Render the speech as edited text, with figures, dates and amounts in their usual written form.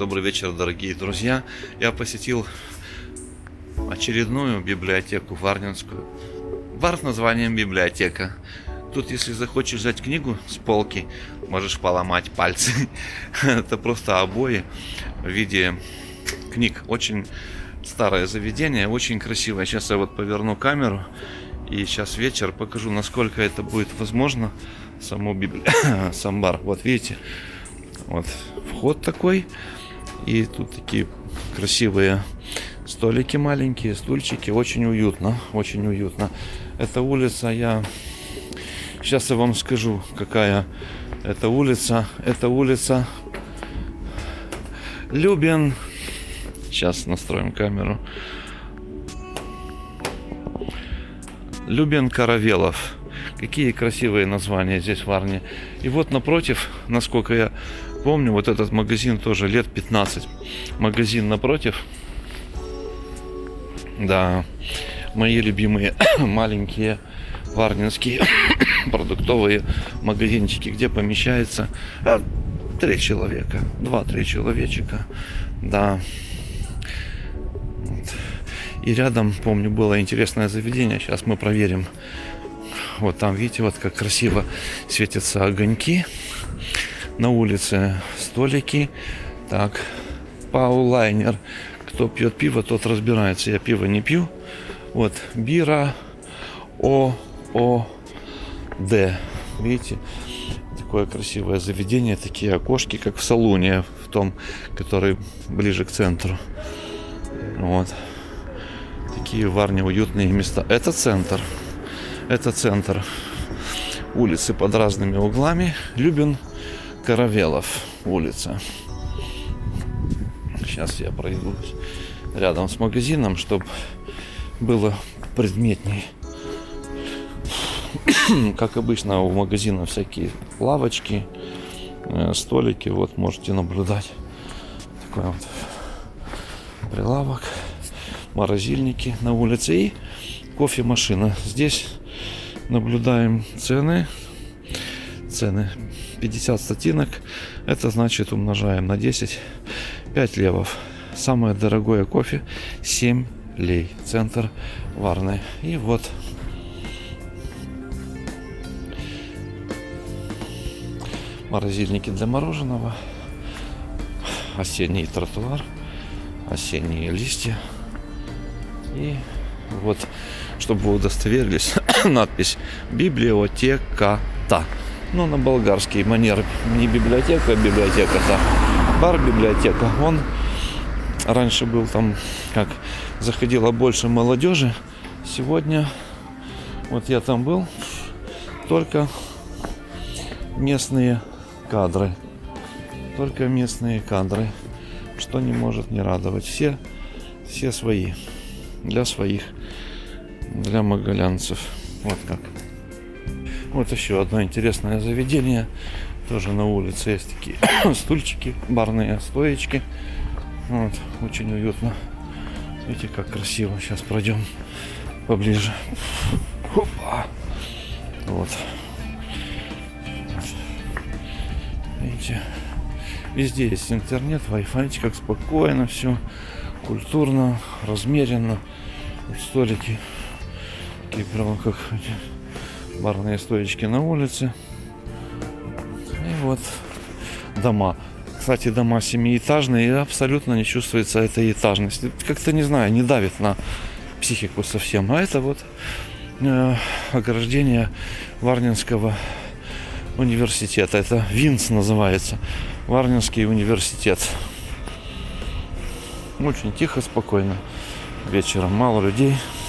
Добрый вечер, дорогие друзья. Я посетил очередную библиотеку варнинскую. Бар с названием библиотека. Тут, если захочешь взять книгу с полки, можешь поломать пальцы. Это просто обои в виде книг. Очень старое заведение, очень красивое. Сейчас я вот поверну камеру. И сейчас вечер, покажу, насколько это будет возможно. Сам бар. Вот видите, вот вход такой. И тут такие красивые столики маленькие, стульчики. Очень уютно, очень уютно. Эта улица, сейчас я вам скажу, какая это улица. Это улица Любен. Сейчас настроим камеру. Любен-Каравелов. Какие красивые названия здесь в Варне. И вот напротив, насколько я помню, вот этот магазин тоже лет 15. Магазин напротив. Да, мои любимые маленькие варнинские продуктовые магазинчики, где помещается 3 человека, 2-3 человечка. Да. И рядом, помню, было интересное заведение. Сейчас мы проверим. Вот там, видите, вот как красиво светятся огоньки. На улице столики. Так, Паулайнер. Кто пьет пиво, тот разбирается. Я пиво не пью. Вот, бира ООД. Видите, такое красивое заведение. Такие окошки, как в салоне, в том, который ближе к центру. Вот. Такие в Варне уютные места. Это центр. Это центр. Улицы под разными углами. Любен-Каравелов улица. Сейчас я пройдусь рядом с магазином, чтобы было предметней. Как обычно, у магазина всякие лавочки, столики. Вот можете наблюдать. Такой вот прилавок. Морозильники на улице и кофемашина. Здесь наблюдаем цены. Цены 50 статинок. Это значит умножаем на 10. 5 левов. Самое дорогое кофе 7 лей. Центр Варны. И вот морозильники для мороженого. Осенний тротуар. Осенние листья. И вот, чтобы вы удостоверились, надпись «Библиотека-та». Ну, на болгарский манер. Не библиотека, а библиотека-та. Бар-библиотека. Он раньше был там, как заходило больше молодежи. Сегодня, вот я там был, только местные кадры. Только местные кадры. Что не может не радовать. Все свои. Для своих. Для моголянцев. Вот как. Вот еще одно интересное заведение. Тоже на улице есть такие стульчики, барные стоечки. Вот, очень уютно. Видите, как красиво. Сейчас пройдем поближе. Опа. Вот. Видите, везде есть интернет, Wi-Fi. Видите, как спокойно все. Культурно, размеренно. Вот столики. Такие прямо как барные стоечки на улице. И вот дома. Кстати, дома 7-этажные, и абсолютно не чувствуется этой этажности. Как-то, не знаю, не давит на психику совсем. А это вот ограждение Варнинского университета. Это ВИНС называется. Варнинский университет. Очень тихо, спокойно. Вечером мало людей.